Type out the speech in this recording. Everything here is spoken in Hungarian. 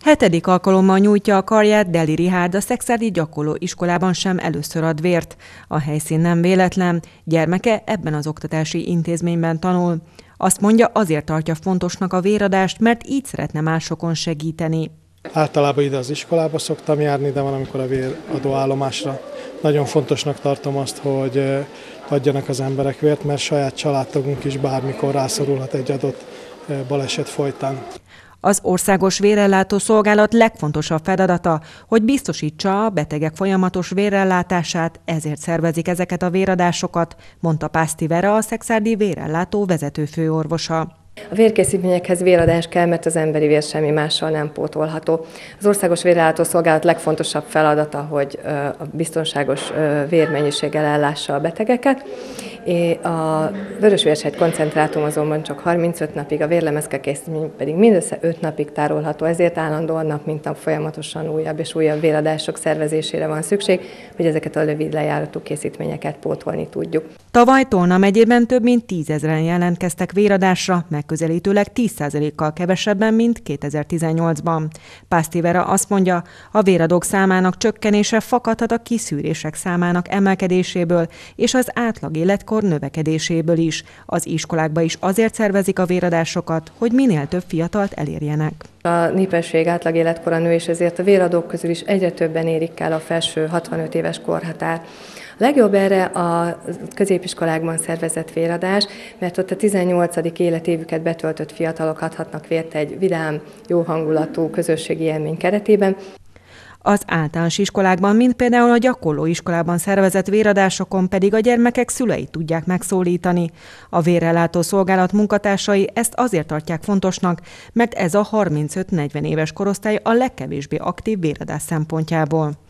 Hetedik alkalommal nyújtja a karját Deli Richárd, a szekszárdi gyakorló iskolában sem először ad vért. A helyszín nem véletlen, gyermeke ebben az oktatási intézményben tanul. Azt mondja, azért tartja fontosnak a véradást, mert így szeretne másokon segíteni. Általában ide az iskolába szoktam járni, de van, amikor a véradó állomásra. Nagyon fontosnak tartom azt, hogy adjanak az emberek vért, mert saját családtagunk is bármikor rászorulhat egy adott baleset folytán. Az Országos Vérellátó Szolgálat legfontosabb feladata, hogy biztosítsa a betegek folyamatos vérellátását, ezért szervezik ezeket a véradásokat, mondta Pászti Vera, a szekszárdi vérellátó vezetőfőorvosa. A vérkészítményekhez véradás kell, mert az emberi vér semmi mással nem pótolható. Az Országos Vérellátó Szolgálat legfontosabb feladata, hogy a biztonságos vérmennyiséggel ellássa a betegeket. A vörösvérsegy koncentrátum azonban csak 35 napig, a vérlemezke készítmény pedig mindössze 5 napig tárolható, ezért állandóan nap mint nap folyamatosan újabb és újabb véradások szervezésére van szükség, hogy ezeket a rövid lejáratú készítményeket pótolni tudjuk. Tavaly Tolna megyében több mint 10 000-en jelentkeztek véradásra, megközelítőleg 10%-kal kevesebben, mint 2018-ban. Pászti Vera azt mondja, a véradók számának csökkenése fakadhat a kiszűrések számának emelkedéséből és az átlag életkor növekedéséből is. Az iskolákba is azért szervezik a véradásokat, hogy minél több fiatalt elérjenek. A népesség átlag életkora nő, és ezért a véradók közül is egyre többen érik el a felső 65 éves korhatár. Legjobb erre a középiskolákban szervezett véradás, mert ott a 18. életévüket betöltött fiatalok adhatnak vért egy vidám, jó hangulatú közösségi élmény keretében. Az általános iskolákban, mint például a gyakorló iskolában szervezett véradásokon pedig a gyermekek szüleit tudják megszólítani. A Vérellátó Szolgálat munkatársai ezt azért tartják fontosnak, mert ez a 35-40 éves korosztály a legkevésbé aktív véradás szempontjából.